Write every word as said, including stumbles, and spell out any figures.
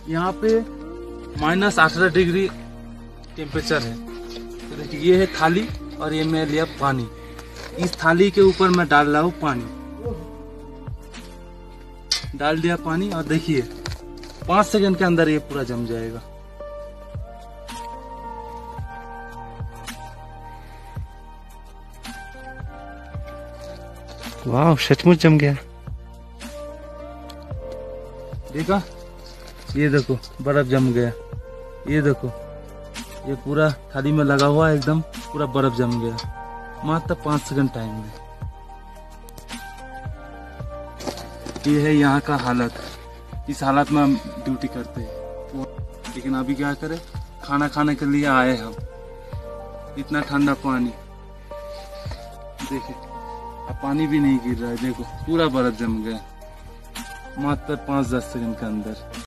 यहाँ पे माइनस अठारह डिग्री टेम्परेचर है। तो देखिए ये है थाली और ये मैं लिया पानी। इस थाली के ऊपर मैं डाल रहा हूँ पानी, डाल दिया पानी और देखिए पाँच सेकंड के अंदर ये पूरा जम जाएगा। वाह, सचमुच जम गया। देखा, ये देखो बर्फ जम गया। ये देखो ये पूरा थाली में लगा हुआ है, एकदम पूरा बर्फ जम गया मात्र पाँच सेकंड टाइम में। ये है यहाँ का हालत। इस हालत में हम ड्यूटी करते हैं, लेकिन अभी क्या करें, खाना खाने के लिए आए हम। इतना ठंडा पानी देखिए, अब पानी भी नहीं गिर रहा है। देखो पूरा बर्फ जम गया मात्र पाँच दस सेकंड के अंदर।